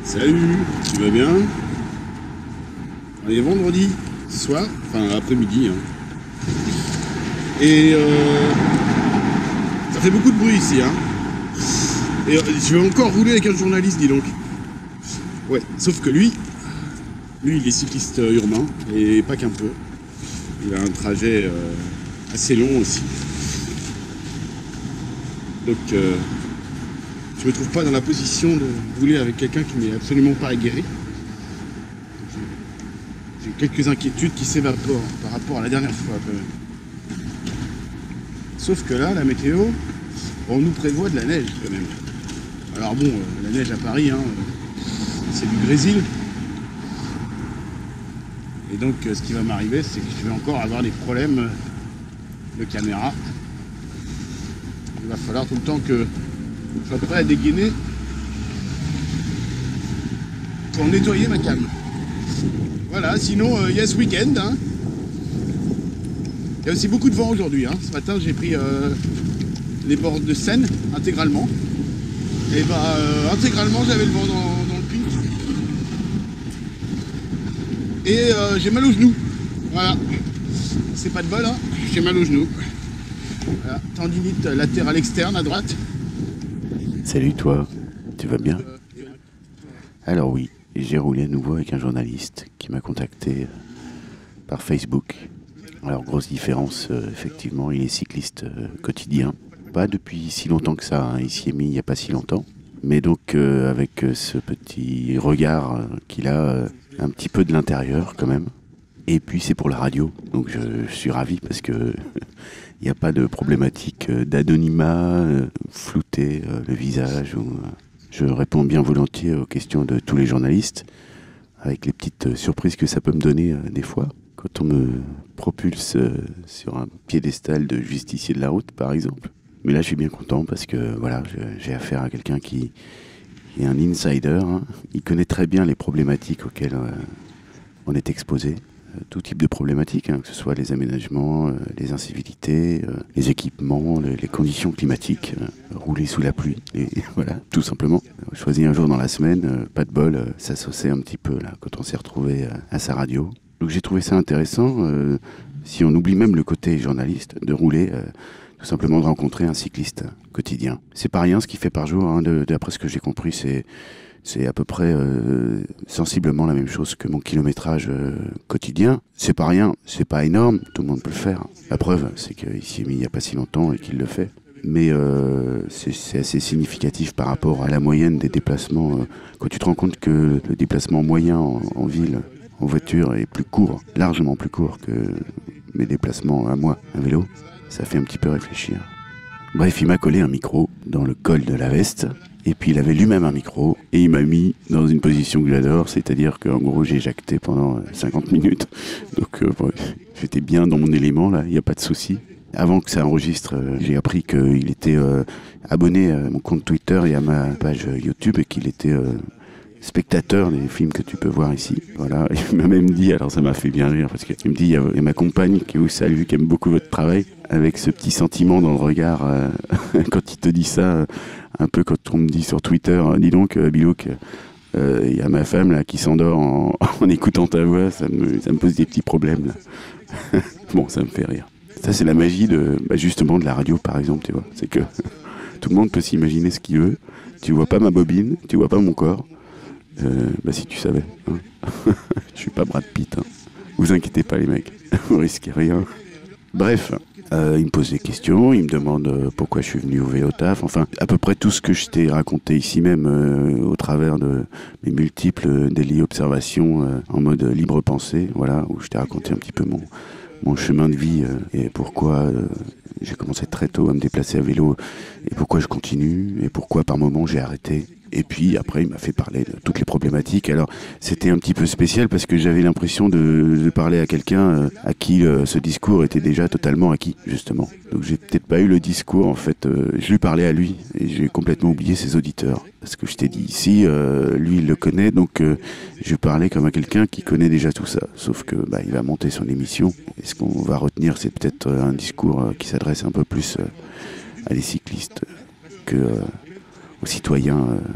Salut, tu vas bien? On est vendredi soir, enfin après-midi. Et ça fait beaucoup de bruit ici. Et je vais encore rouler avec un journaliste, dis donc. Ouais, sauf que lui, il est cycliste urbain, et pas qu'un peu. Il a un trajet assez long aussi. Donc je me trouve pas dans la position de rouler avec quelqu'un qui n'est absolument pas aguerri. J'ai quelques inquiétudes qui s'évaporent par rapport à la dernière fois. Sauf que là, la météo, on nous prévoit de la neige quand même. Alors bon, la neige à Paris, c'est du Brésil. Et donc ce qui va m'arriver, c'est que je vais encore avoir des problèmes de caméra. Il va falloir tout le temps que je sois prêt à dégainer pour nettoyer ma cam. Voilà, sinon, yes weekend. Il y a aussi beaucoup de vent aujourd'hui. Ce matin, j'ai pris les bords de Seine intégralement. Et intégralement, j'avais le vent dans le pic. Et j'ai mal aux genoux. Voilà. C'est pas de bol, j'ai mal aux genoux. Voilà. Tendinite latérale externe à droite. Salut toi, tu vas bien? Alors oui, j'ai roulé à nouveau avec un journaliste qui m'a contacté par Facebook. Alors grosse différence, effectivement, il est cycliste quotidien. Pas depuis si longtemps que ça, il s'y est mis il n'y a pas si longtemps. Mais donc avec ce petit regard qu'il a, un petit peu de l'intérieur quand même. Et puis c'est pour la radio, donc je suis ravi parce que il n'y a pas de problématique d'anonymat, flouter le visage. Je réponds bien volontiers aux questions de tous les journalistes, avec les petites surprises que ça peut me donner des fois. Quand on me propulse sur un piédestal de justicier de la route, par exemple. Mais là, je suis bien content parce que voilà, j'ai affaire à quelqu'un qui est un insider. Il connaît très bien les problématiques auxquelles on est exposé. Tout type de problématiques, que ce soit les aménagements, les incivilités, les équipements, les conditions climatiques, rouler sous la pluie, et voilà, tout simplement. Choisir un jour dans la semaine, pas de bol, ça sauçait un petit peu là quand on s'est retrouvé à sa radio. Donc j'ai trouvé ça intéressant, si on oublie même le côté journaliste, de rouler, tout simplement de rencontrer un cycliste quotidien. C'est pas rien ce qu'il fait par jour, d'après ce que j'ai compris, c'est à peu près sensiblement la même chose que mon kilométrage quotidien. C'est pas rien, c'est pas énorme, tout le monde peut le faire. La preuve, c'est qu'il s'y est mis il n'y a pas si longtemps et qu'il le fait. Mais c'est assez significatif par rapport à la moyenne des déplacements. Quand tu te rends compte que le déplacement moyen en ville, en voiture, est plus court, largement plus court que mes déplacements à moi, à vélo, ça fait un petit peu réfléchir. Bref, il m'a collé un micro dans le col de la veste. Et puis il avait lui-même un micro et il m'a mis dans une position que j'adore, c'est-à-dire qu'en gros j'ai jacté pendant 50 minutes. Donc j'étais bien dans mon élément là, il n'y a pas de souci. Avant que ça enregistre, j'ai appris qu'il était abonné à mon compte Twitter et à ma page YouTube et qu'il était spectateur des films que tu peux voir ici. Voilà, il m'a même dit, alors ça m'a fait bien rire parce qu'il me dit, il y a ma compagne qui vous salue, qui aime beaucoup votre travail, avec ce petit sentiment dans le regard quand il te dit ça. Un peu quand on me dit sur Twitter, dis donc, Bilouk, il y a ma femme là qui s'endort en écoutant ta voix, ça me pose des petits problèmes là. Bon, ça me fait rire. Ça, c'est la magie justement de la radio, par exemple, tu vois. C'est que tout le monde peut s'imaginer ce qu'il veut. Tu vois pas ma bobine, tu vois pas mon corps. Si tu savais. Je suis pas Brad Pitt. Vous inquiétez pas les mecs, vous risquez rien. Bref. Il me pose des questions, il me demande pourquoi je suis venu au vélo taf, enfin à peu près tout ce que je t'ai raconté ici même au travers de mes multiples délits observations en mode libre pensée, voilà, où je t'ai raconté un petit peu mon chemin de vie et pourquoi j'ai commencé très tôt à me déplacer à vélo et pourquoi je continue et pourquoi par moments j'ai arrêté. Et puis après, il m'a fait parler de toutes les problématiques. Alors, c'était un petit peu spécial parce que j'avais l'impression de parler à quelqu'un à qui ce discours était déjà totalement acquis, justement. Donc, j'ai peut-être pas eu le discours, en fait. Je lui parlais à lui et j'ai complètement oublié ses auditeurs. Parce que je t'ai dit ici, lui, il le connaît, donc je parlais comme à quelqu'un qui connaît déjà tout ça. Sauf que il va monter son émission. Et ce qu'on va retenir, c'est peut-être un discours qui s'adresse un peu plus à des cyclistes que aux citoyens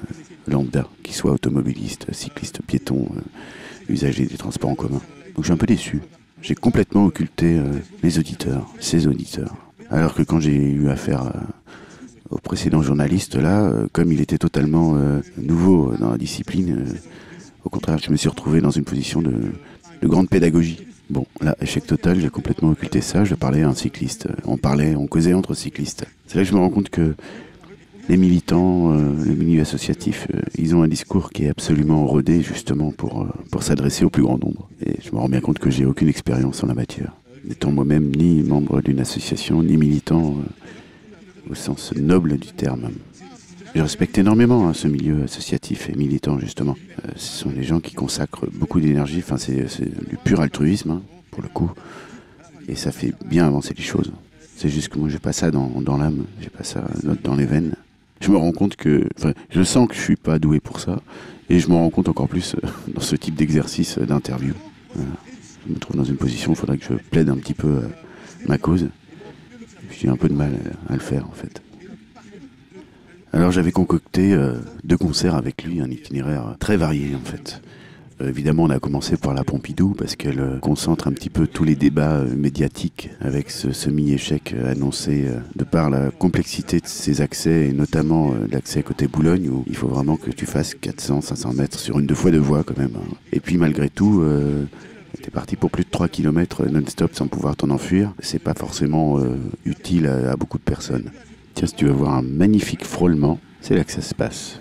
lambda, qu'ils soient automobilistes, cyclistes, piétons, usagers des transports en commun. Donc je suis un peu déçu. J'ai complètement occulté les auditeurs, ces auditeurs. Alors que quand j'ai eu affaire au précédent journaliste, là, comme il était totalement nouveau dans la discipline, au contraire, je me suis retrouvé dans une position de grande pédagogie. Bon, là, échec total, j'ai complètement occulté ça, je parlais à un cycliste. On causait entre cyclistes. C'est là que je me rends compte que les militants, le milieu associatif, ils ont un discours qui est absolument rodé justement pour s'adresser au plus grand nombre. Et je me rends bien compte que j'ai aucune expérience en la matière. N'étant moi-même ni membre d'une association, ni militant au sens noble du terme. Je respecte énormément ce milieu associatif et militant justement. Ce sont des gens qui consacrent beaucoup d'énergie, enfin c'est du pur altruisme pour le coup. Et ça fait bien avancer les choses. C'est juste que moi j'ai pas ça dans l'âme, j'ai pas ça dans les veines. Je me rends compte je sens que je suis pas doué pour ça, et je me rends compte encore plus dans ce type d'exercice d'interview. Voilà. Je me trouve dans une position où il faudrait que je plaide un petit peu ma cause. J'ai un peu de mal à le faire en fait. Alors j'avais concocté 2 concerts avec lui, un itinéraire très varié en fait. Évidemment, on a commencé par la Pompidou parce qu'elle concentre un petit peu tous les débats médiatiques avec ce semi-échec annoncé de par la complexité de ses accès et notamment l'accès côté Boulogne où il faut vraiment que tu fasses 400-500 mètres sur une 2 fois 2 voies quand même. Et puis malgré tout, t'es parti pour plus de 3 km non-stop sans pouvoir t'en enfuir. C'est pas forcément utile à beaucoup de personnes. Tiens, si tu veux voir un magnifique frôlement, c'est là que ça se passe.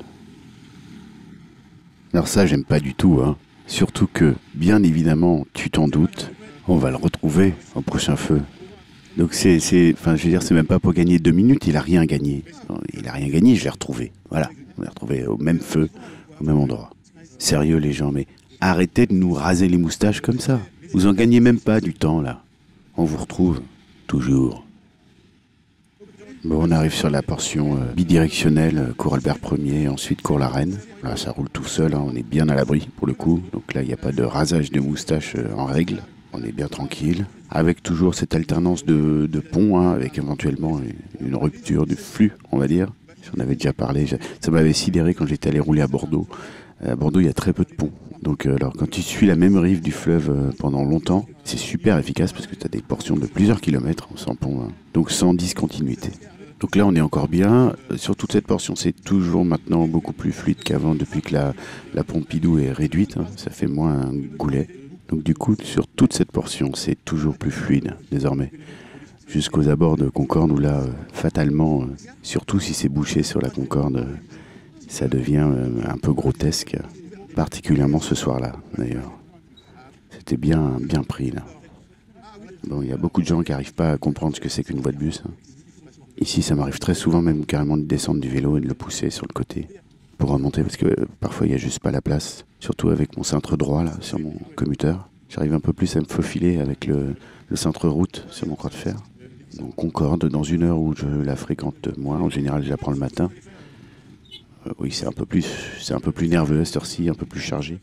Alors ça, j'aime pas du tout, hein. Surtout que, bien évidemment, tu t'en doutes, on va le retrouver au prochain feu. Donc c'est même pas pour gagner 2 minutes, il a rien gagné. Non, il a rien gagné, je l'ai retrouvé. Voilà, on l'a retrouvé au même feu, au même endroit. Sérieux les gens, mais arrêtez de nous raser les moustaches comme ça. Vous en gagnez même pas du temps, là. On vous retrouve, toujours. Bon, on arrive sur la portion bidirectionnelle, cours Albert Ier, ensuite cours la Reine. Là, ça roule tout seul, hein, on est bien à l'abri pour le coup. Donc là, il n'y a pas de rasage de moustache en règle. On est bien tranquille. Avec toujours cette alternance de pont, hein, avec éventuellement une rupture du flux, on va dire. J'en avais déjà parlé. Ça m'avait sidéré quand j'étais allé rouler à Bordeaux. À Bordeaux, il y a très peu de ponts. Donc alors quand tu suis la même rive du fleuve pendant longtemps, c'est super efficace parce que tu as des portions de plusieurs kilomètres sans pont. Hein. Donc sans discontinuité. Donc là, on est encore bien. Sur toute cette portion, c'est toujours maintenant beaucoup plus fluide qu'avant depuis que la Pompidou est réduite. Hein. Ça fait moins un goulet. Donc du coup, sur toute cette portion, c'est toujours plus fluide désormais. Jusqu'aux abords de Concorde où là, fatalement, surtout si c'est bouché sur la Concorde, ça devient un peu grotesque. Particulièrement ce soir-là, d'ailleurs. C'était bien pris, là. Bon, il y a beaucoup de gens qui n'arrivent pas à comprendre ce que c'est qu'une voie de bus. Hein. Ici, ça m'arrive très souvent même carrément de descendre du vélo et de le pousser sur le côté pour remonter parce que parfois il n'y a juste pas la place. Surtout avec mon cintre droit là sur mon commuteur. J'arrive un peu plus à me faufiler avec le cintre route sur mon croix de fer. Donc Concorde, dans une heure où je la fréquente moins, en général je la prends le matin. Oui, c'est un peu plus nerveux à cette heure-ci, un peu plus chargé.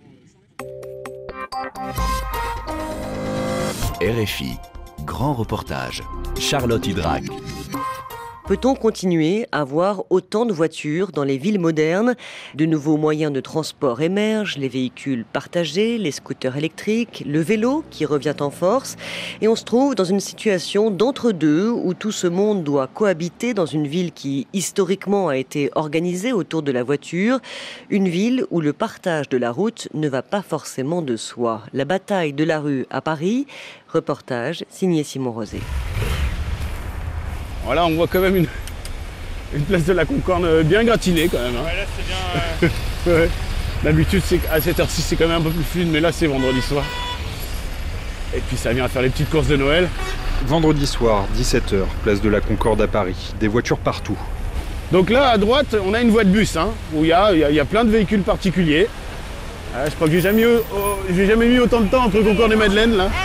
RFI, grand reportage, Charlotte Hydrac. Peut-on continuer à voir autant de voitures dans les villes modernes ? De nouveaux moyens de transport émergent, les véhicules partagés, les scooters électriques, le vélo qui revient en force. Et on se trouve dans une situation d'entre-deux où tout ce monde doit cohabiter dans une ville qui historiquement a été organisée autour de la voiture. Une ville où le partage de la route ne va pas forcément de soi. La bataille de la rue à Paris, reportage signé Simon Rosé. Voilà, on voit quand même une place de la Concorde bien gratinée quand même. Hein. Ouais, là c'est bien. Ouais. D'habitude, à cette heure-ci, c'est quand même un peu plus fluide, mais là, c'est vendredi soir. Et puis, ça vient faire les petites courses de Noël. Vendredi soir, 17h, place de la Concorde à Paris. Des voitures partout. Donc là, à droite, on a une voie de bus, hein, où il y a plein de véhicules particuliers. Je crois que j'ai jamais mis autant de temps entre Concorde et Madeleine, là.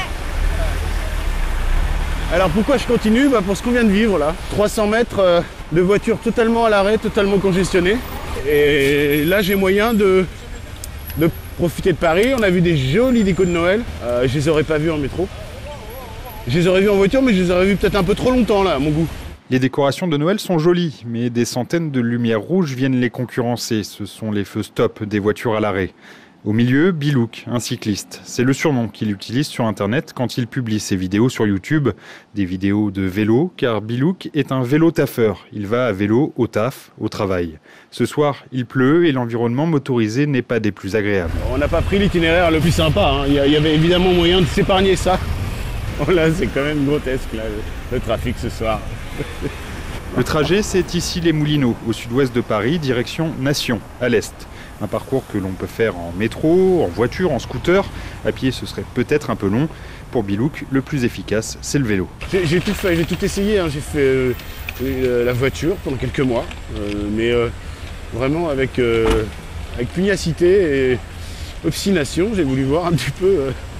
Alors pourquoi je continue ? Pour ce qu'on vient de vivre là. 300 mètres de voitures totalement à l'arrêt, totalement congestionnées. Et là j'ai moyen de profiter de Paris. On a vu des jolis décos de Noël. Je les aurais pas vus en métro. Je les aurais vus en voiture, mais je les aurais vus peut-être un peu trop longtemps là, à mon goût. Les décorations de Noël sont jolies, mais des centaines de lumières rouges viennent les concurrencer. Ce sont les feux stop des voitures à l'arrêt. Au milieu, Bilouk, un cycliste. C'est le surnom qu'il utilise sur Internet quand il publie ses vidéos sur YouTube. Des vidéos de vélo, car Bilouk est un vélo-taffeur. Il va à vélo au taf, au travail. Ce soir, il pleut et l'environnement motorisé n'est pas des plus agréables. On n'a pas pris l'itinéraire le plus sympa, hein. Il y avait évidemment moyen de s'épargner ça. Oh là, c'est quand même grotesque, là, le trafic ce soir. Le trajet, c'est ici les Moulineaux, au sud-ouest de Paris, direction Nation, à l'est. Un parcours que l'on peut faire en métro, en voiture, en scooter. À pied, ce serait peut-être un peu long. Pour Bilouk, le plus efficace, c'est le vélo. J'ai tout fait, j'ai tout essayé, hein. J'ai fait la voiture pendant quelques mois, mais vraiment avec pugnacité et obstination, j'ai voulu voir un petit peu.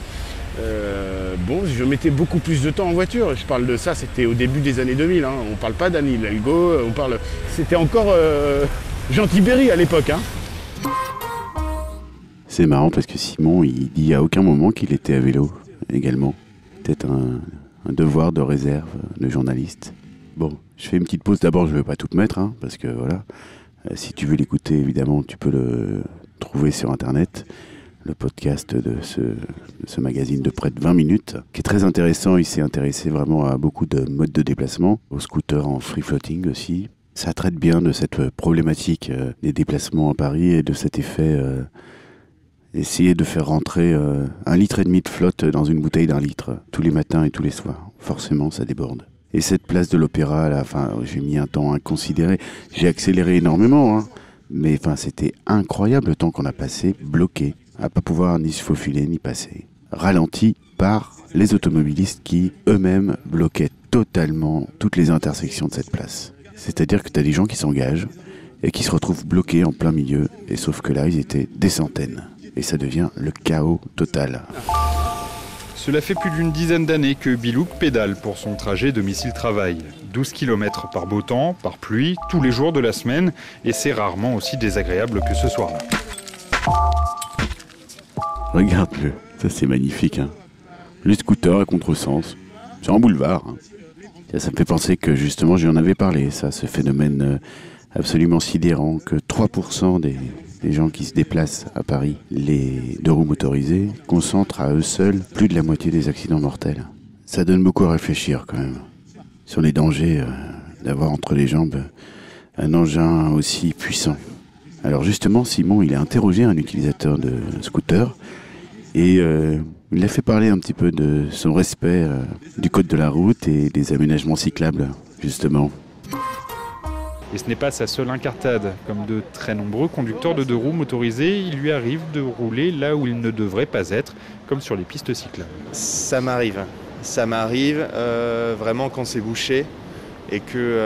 Bon, je mettais beaucoup plus de temps en voiture. Je parle de ça, c'était au début des années 2000. Hein. On parle pas d'Anne Hidalgo, on parle. C'était encore Jean Tibéri à l'époque. Hein. C'est marrant parce que Simon, il dit à aucun moment qu'il était à vélo également. Peut-être un devoir de réserve de journaliste. Bon, je fais une petite pause. D'abord, je ne vais pas tout te mettre, hein, parce que voilà. Si tu veux l'écouter, évidemment, tu peux le trouver sur Internet. Le podcast de ce magazine de près de 20 minutes, qui est très intéressant. Il s'est intéressé vraiment à beaucoup de modes de déplacement, aux scooters en free floating aussi. Ça traite bien de cette problématique des déplacements à Paris et de cet effet essayer de faire rentrer 1,5 litre de flotte dans une bouteille d'1 litre tous les matins et tous les soirs. Forcément, ça déborde. Et cette place de l'Opéra, là, j'ai mis un temps inconsidéré. J'ai accéléré énormément, hein, mais c'était incroyable le temps qu'on a passé bloqué, à pas pouvoir ni se faufiler ni passer. Ralenti par les automobilistes qui eux-mêmes bloquaient totalement toutes les intersections de cette place. C'est-à-dire que tu as des gens qui s'engagent et qui se retrouvent bloqués en plein milieu, et sauf que là, ils étaient des centaines. Et ça devient le chaos total. Cela fait plus d'une dizaine d'années que Bilouk pédale pour son trajet domicile-travail. 12 km par beau temps, par pluie, tous les jours de la semaine, et c'est rarement aussi désagréable que ce soir-là. Regarde-le, ça c'est magnifique. Hein. Le scooter à contresens, c'est en boulevard. Hein. Ça me fait penser que justement, j'en avais parlé, ça, ce phénomène absolument sidérant, que 3% des gens qui se déplacent à Paris, les deux roues motorisées, concentrent à eux seuls plus de la moitié des accidents mortels. Ça donne beaucoup à réfléchir quand même, sur les dangers d'avoir entre les jambes un engin aussi puissant. Alors justement, Simon, il a interrogé un utilisateur de scooter et il a fait parler un petit peu de son respect du code de la route et des aménagements cyclables, justement. Et ce n'est pas sa seule incartade. Comme de très nombreux conducteurs de deux roues motorisés, il lui arrive de rouler là où il ne devrait pas être, comme sur les pistes cyclables. Ça m'arrive vraiment quand c'est bouché et que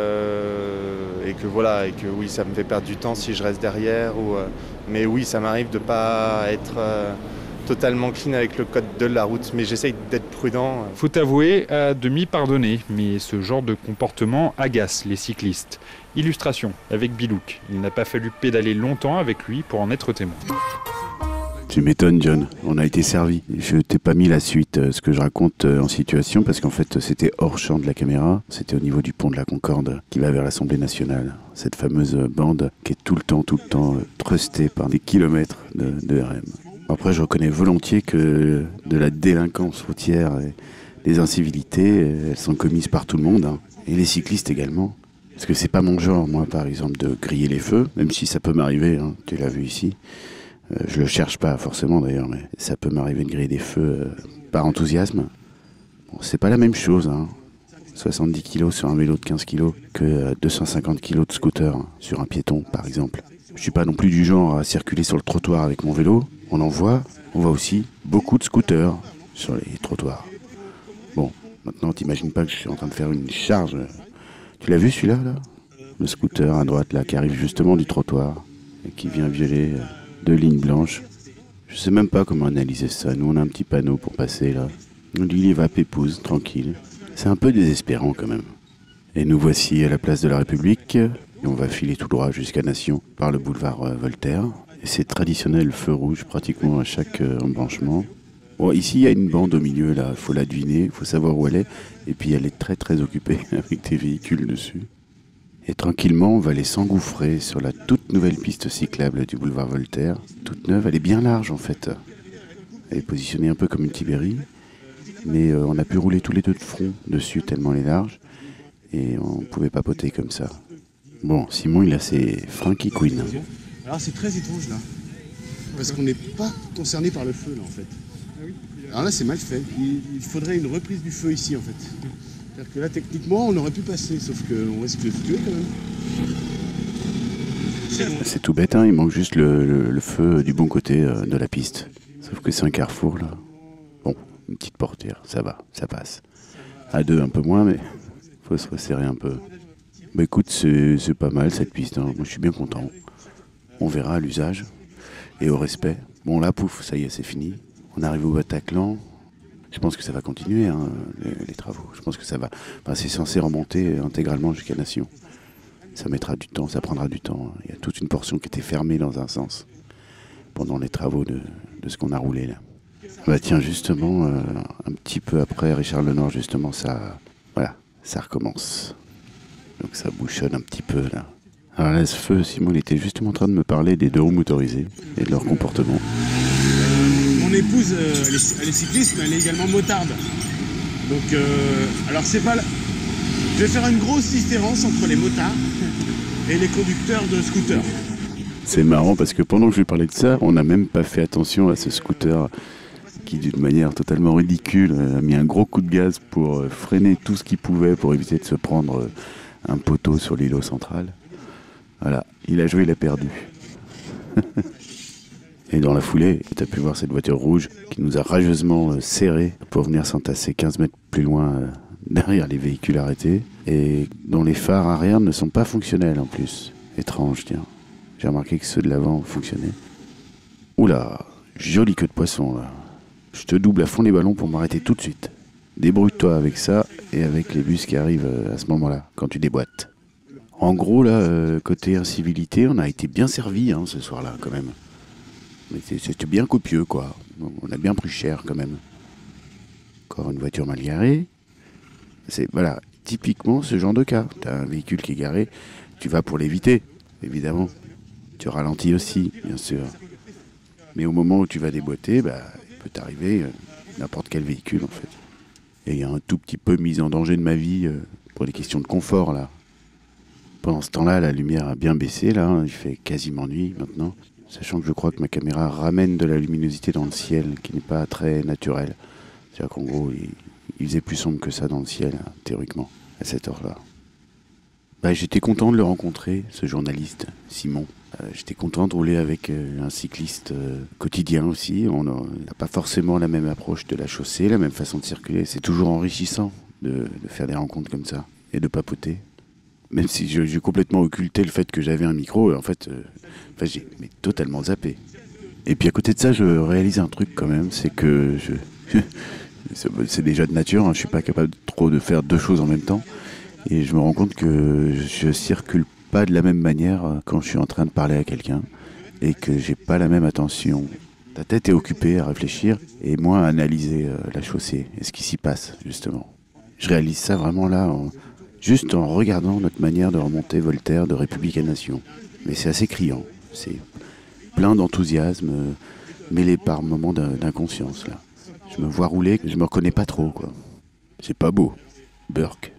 oui, ça me fait perdre du temps si je reste derrière. Mais oui, ça m'arrive de ne pas être totalement clean avec le code de la route, mais j'essaye d'être prudent. Faut avouer, à demi pardonné, mais ce genre de comportement agace les cyclistes. Illustration avec Bilouk. Il n'a pas fallu pédaler longtemps avec lui pour en être témoin. Tu m'étonnes, John. On a été servi. Je t'ai pas mis la suite, ce que je raconte en situation, parce qu'en fait, c'était hors champ de la caméra. C'était au niveau du pont de la Concorde qui va vers l'Assemblée nationale. Cette fameuse bande qui est tout le temps trustée par des kilomètres de RM. Après, je reconnais volontiers que de la délinquance routière et des incivilités, elles sont commises par tout le monde, hein. Et les cyclistes également. Parce que c'est pas mon genre, moi, par exemple, de griller les feux, même si ça peut m'arriver, hein, tu l'as vu ici. Je le cherche pas forcément d'ailleurs, mais ça peut m'arriver de griller des feux par enthousiasme. Bon, c'est pas la même chose, hein. 70 kg sur un vélo de 15 kg que 250 kg de scooter sur un piéton, par exemple. Je suis pas non plus du genre à circuler sur le trottoir avec mon vélo. On voit aussi beaucoup de scooters sur les trottoirs. Bon, maintenant t'imagines pas que je suis en train de faire une charge. Tu l'as vu celui-là, là ? Le scooter à droite, là, qui arrive justement du trottoir et qui vient violer 2 lignes blanches. Je sais même pas comment analyser ça. Nous, on a un petit panneau pour passer, là. Lui, il va pépouze, tranquille. C'est un peu désespérant, quand même. Et nous voici à la place de la République. Et on va filer tout droit jusqu'à Nation par le boulevard Voltaire. Et c'est traditionnel feu rouge pratiquement à chaque embranchement. Bon, ici, il y a une bande au milieu, là. Il faut la deviner, il faut savoir où elle est. Et puis, elle est très, très occupée avec des véhicules dessus. Et tranquillement, on va aller s'engouffrer sur la toute nouvelle piste cyclable du boulevard Voltaire. Toute neuve, elle est bien large, en fait. Elle est positionnée un peu comme une Tibérie. Mais on a pu rouler tous les deux de front dessus, tellement elle est large. Et on pouvait papoter comme ça. Bon, Simon, il a ses Frankie Queen. Alors c'est très étrange là. Parce qu'on n'est pas concerné par le feu là en fait. Alors là c'est mal fait. Il faudrait une reprise du feu ici en fait. C'est-à-dire que là techniquement on aurait pu passer, sauf qu'on risque de se tuer quand même. C'est tout bête, hein, il manque juste le feu du bon côté de la piste. Sauf que c'est un carrefour là. Bon, une petite portière, ça va, ça passe. À deux un peu moins, mais faut se resserrer un peu. Bah écoute, c'est pas mal cette piste, hein. Moi je suis bien content. On verra à l'usage et au respect. Bon là, pouf, ça y est, c'est fini. On arrive au Bataclan. Je pense que ça va continuer, hein, les travaux. Je pense que ça va. Enfin, c'est censé remonter intégralement jusqu'à Nation. Ça mettra du temps, ça prendra du temps. Il y a toute une portion qui était fermée dans un sens pendant les travaux de ce qu'on a roulé là. Bah tiens, justement, un petit peu après Richard Lenoir, justement, ça, voilà, ça recommence. Donc ça bouchonne un petit peu là. Alors là, ce feu, Simon, il était justement en train de me parler des deux roues motorisées et de leur comportement. Mon épouse, elle est cycliste, mais elle est également motarde. Donc, alors c'est pas... Je vais faire une grosse différence entre les motards et les conducteurs de scooters. C'est marrant parce que pendant que je lui parlais de ça, on n'a même pas fait attention à ce scooter qui, d'une manière totalement ridicule, a mis un gros coup de gaz pour freiner tout ce qu'il pouvait pour éviter de se prendre un poteau sur l'îlot central. Voilà, il a joué, il a perdu. Et dans la foulée, tu as pu voir cette voiture rouge qui nous a rageusement serrés pour venir s'entasser 15 mètres plus loin derrière les véhicules arrêtés et dont les phares arrière ne sont pas fonctionnels en plus. Étrange, tiens. J'ai remarqué que ceux de l'avant fonctionnaient. Oula, jolie queue de poisson là. Je te double à fond les ballons pour m'arrêter tout de suite. Débrouille-toi avec ça et avec les bus qui arrivent à ce moment-là, quand tu déboîtes. En gros, là, côté incivilité, on a été bien servi hein, ce soir-là, quand même. Mais c'était bien copieux, quoi. On a bien pris cher, quand même. Encore une voiture mal garée. C'est, voilà, typiquement ce genre de cas. T'as un véhicule qui est garé, tu vas pour l'éviter, évidemment. Tu ralentis aussi, bien sûr. Mais au moment où tu vas déboîter, bah, il peut t'arriver n'importe quel véhicule, en fait. Et il y a un tout petit peu mise en danger de ma vie pour des questions de confort, là. Pendant ce temps-là, la lumière a bien baissé, là, hein, il fait quasiment nuit maintenant, sachant que je crois que ma caméra ramène de la luminosité dans le ciel, qui n'est pas très naturelle. C'est-à-dire qu'en gros, il faisait plus sombre que ça dans le ciel, hein, théoriquement, à cette heure-là. Bah, j'étais content de le rencontrer, ce journaliste, Simon. J'étais content de rouler avec un cycliste quotidien aussi. On n'a pas forcément la même approche de la chaussée, la même façon de circuler. C'est toujours enrichissant de faire des rencontres comme ça et de papoter. Même si j'ai complètement occulté le fait que j'avais un micro, en fait, j'ai totalement zappé. Et puis à côté de ça, je réalise un truc quand même, c'est que c'est déjà de nature, hein, je suis pas capable trop de faire deux choses en même temps. Et je me rends compte que je circule pas de la même manière quand je suis en train de parler à quelqu'un et que j'ai pas la même attention. Ta tête est occupée à réfléchir et moi à analyser la chaussée et ce qui s'y passe, justement. Je réalise ça vraiment là, juste en regardant notre manière de remonter Voltaire de République à Nation. Mais c'est assez criant, c'est plein d'enthousiasme, mêlé par moments d'inconscience, là. Je me vois rouler, je me reconnais pas trop, quoi. C'est pas beau. Burke.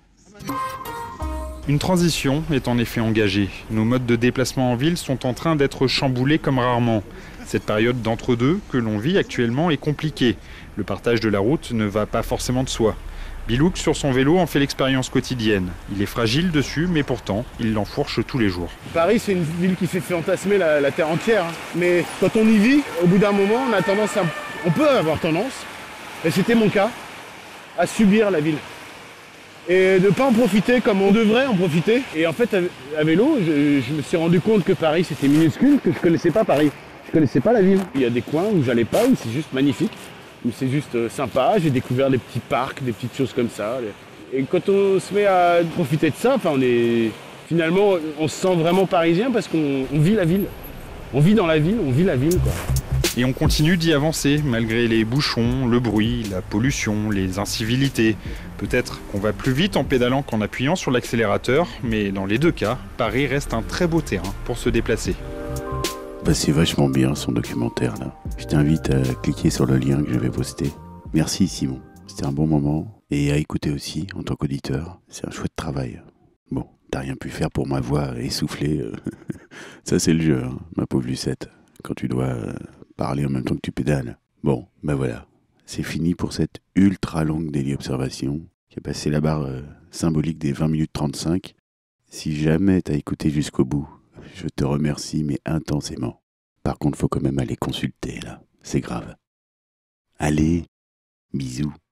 Une transition est en effet engagée. Nos modes de déplacement en ville sont en train d'être chamboulés comme rarement. Cette période d'entre-deux que l'on vit actuellement est compliquée. Le partage de la route ne va pas forcément de soi. Bilouk, sur son vélo, en fait l'expérience quotidienne. Il est fragile dessus, mais pourtant, il l'enfourche tous les jours. Paris, c'est une ville qui fait fantasmer la terre entière. Hein. Mais quand on y vit, au bout d'un moment, on peut avoir tendance, et c'était mon cas, à subir la ville. Et de ne pas en profiter comme on devrait en profiter. Et en fait, à vélo, je me suis rendu compte que Paris, c'était minuscule, que je ne connaissais pas Paris. Je ne connaissais pas la ville. Il y a des coins où j'allais pas, où c'est juste magnifique, où c'est juste sympa. J'ai découvert des petits parcs, des petites choses comme ça. Et quand on se met à profiter de ça, finalement, on se sent vraiment parisien parce qu'on vit la ville. On vit dans la ville, on vit la ville, quoi. Et on continue d'y avancer, malgré les bouchons, le bruit, la pollution, les incivilités. Peut-être qu'on va plus vite en pédalant qu'en appuyant sur l'accélérateur, mais dans les deux cas, Paris reste un très beau terrain pour se déplacer. Bah, c'est vachement bien son documentaire là. Je t'invite à cliquer sur le lien que je vais poster. Merci Simon, c'était un bon moment. Et à écouter aussi en tant qu'auditeur, c'est un chouette travail. Bon, t'as rien pu faire pour ma voix essoufflée. Ça c'est le jeu, hein, ma pauvre Lucette. Quand tu dois parler en même temps que tu pédales. Bon, ben voilà. C'est fini pour cette ultra longue daily observation qui a passé la barre symbolique des 20 minutes 35. Si jamais t'as écouté jusqu'au bout, je te remercie mais intensément. Par contre, faut quand même aller consulter là. C'est grave. Allez, bisous.